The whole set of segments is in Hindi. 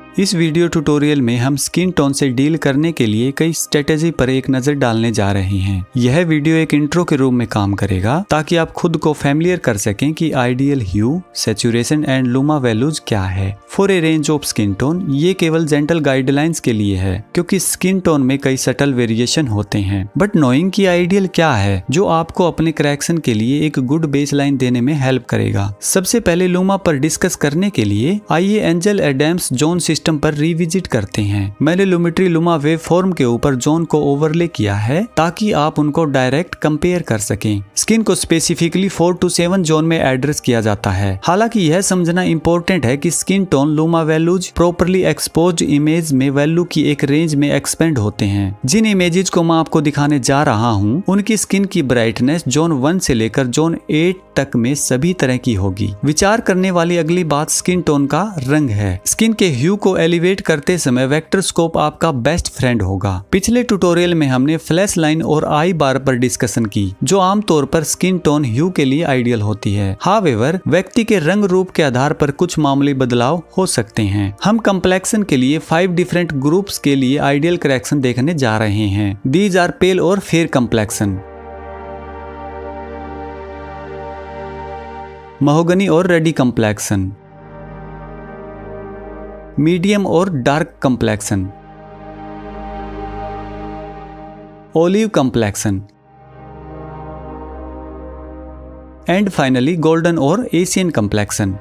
इस वीडियो ट्यूटोरियल में हम स्किन टोन से डील करने के लिए कई स्ट्रेटेजी पर एक नजर डालने जा रहे हैं। यह वीडियो एक इंट्रो के रूप में काम करेगा ताकि आप खुद को फैमिलियर कर सकें कि ideal hue, saturation and luma values क्या है for a range of skin tone. ये केवल जेंटल गाइडलाइंस के लिए है क्योंकि स्किन टोन में कई सटल वेरिएशन होते हैं। बट नोइंग की आइडियल क्या है जो आपको अपने करेक्शन के लिए एक गुड बेसलाइन देने में हेल्प करेगा। सबसे पहले लुमा पर डिस्कस करने के लिए आइए एंजल एडम्स जोन सिस्टम पर रिविजिट करते हैं। मैंने लुमेट्री लुमा वेव फॉर्म के ऊपर जोन को ओवरले किया है ताकि आप उनको डायरेक्ट कंपेयर कर सकें। स्किन को स्पेसिफिकली 4 to 7 जोन में एड्रेस किया जाता है। हालांकि यह समझना इंपॉर्टेंट है कि skin tone luma values properly exposed image में वैल्यू की एक रेंज में एक्सपेंड होते हैं। जिन इमेजेस को मैं आपको दिखाने जा रहा हूँ उनकी स्किन की ब्राइटनेस जोन 1 से लेकर जोन 8 तक में सभी तरह की होगी। विचार करने वाली अगली बात स्किन टोन का रंग है। स्किन के ह्यू को एलिवेट करते समय वेक्टर स्कोप आपका बेस्ट फ्रेंड होगा। पिछले ट्यूटोरियल में हमने फ्लैश लाइन और आई बार पर डिस्कशन की जो आमतौर पर स्किन टोन ह्यू के लिए आइडियल होती है। हावेवर व्यक्ति के रंग रूप के आधार पर कुछ मामूली बदलाव हो सकते हैं। हम कंप्लेक्शन के लिए 5 डिफरेंट ग्रुप्स के लिए आइडियल करेक्शन देखने जा रहे हैं। दीज आर पेल और फेयर कंप्लेक्शन, महोगनी और रेडी कंप्लेक्शन, मीडियम और dark complexion, olive complexion and finally golden और एशियन कंप्लेक्शन।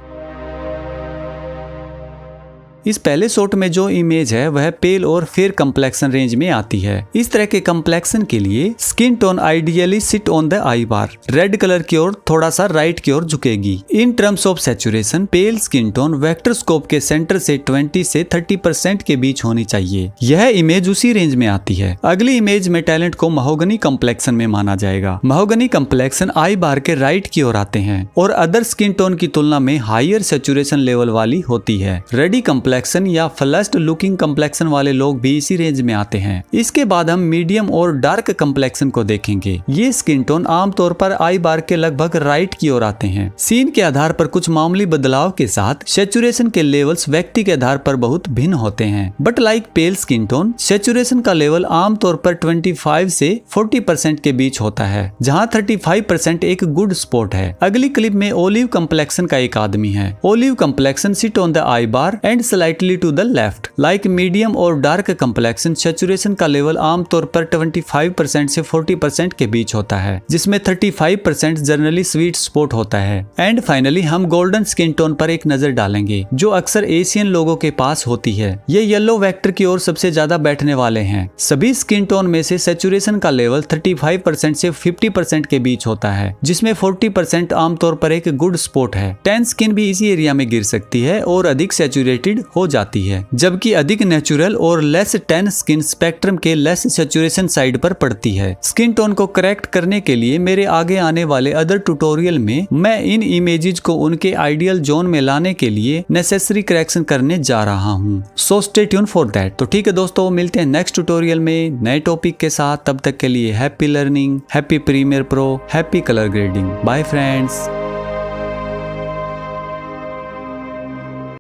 इस पहले शॉट में जो इमेज है वह पेल और फेयर कंप्लेक्शन रेंज में आती है। इस तरह के कंप्लेक्शन के लिए skin tone ideally sit on the I bar, red colour की ओर थोड़ा सा राइट की ओर झुकेगी। In terms of saturation pale skin tone vector scope के सेंटर से 20 से 30% के बीच होनी चाहिए। यह इमेज उसी रेंज में आती है। अगली इमेज में टैलेंट को महोगनी कंप्लेक्शन में माना जाएगा। महोगनी कंप्लेक्शन आई बार के राइट की ओर आते हैं और अदर स्किन टोन की तुलना में हायर सैचुरेशन लेवल वाली होती है। रेडी कंप्लेक्शन या फ्लश्ड लुकिंग कंप्लेक्शन वाले लोग भी इसी रेंज में आते हैं। इसके बाद हम मीडियम और डार्क कंप्लेक्शन को देखेंगे। ये स्किन टोन आमतौर पर आई बार के लगभग राइट की ओर आते हैं। सीन के आधार पर कुछ मामूली बदलाव के साथ सैचुरेशन के लेवल्स व्यक्ति के आधार पर बहुत भिन्न होते हैं। But like pale skin tone saturation का लेवल आमतौर पर 25 से 40% के बीच होता है, जहां 35% एक गुड स्पॉट है। अगली क्लिप में ओलिव कंप्लेक्शन का एक आदमी है। Olive complexion sit on the I bar and slightly to the left. Like medium और डार्क कंप्लेक्शन सैचुरेशन का लेवल आमतौर पर 25% से 40% के बीच होता है, जिसमें 35% जनरली स्वीट स्पॉट होता है। एंड फाइनली हम गोल्डन स्किन टोन पर एक नजर डालेंगे जो अक्सर एशियन लोगों के पास होती है। ये येलो वेक्टर की ओर सबसे ज्यादा बैठने वाले हैं। सभी स्किन टोन में से सैचुरेशन का लेवल 35% से 50% के बीच होता है, जिसमें 40% आमतौर पर एक गुड स्पॉट है। टैन स्किन भी इसी एरिया में गिर सकती है और अधिक सैचुरेटेड हो जाती है, जबकि अधिक नेचुरल और लेस टैन स्किन स्पेक्ट्रम के लेस सैचुरेशन साइड पर पड़ती है। स्किन टोन को करेक्ट करने के लिए मेरे आगे आने वाले अदर ट्यूटोरियल में मैं इन इमेजेस को उनके आइडियल जोन में लाने के लिए नेसेसरी करेक्शन करने जा रहा हूँ। So stay tuned for that. तो ठीक है दोस्तों, मिलते हैं नेक्स्ट ट्यूटोरियल में नए टॉपिक के साथ। तब तक के लिए happy learning, happy Premiere Pro, happy colour grading. Bye friends.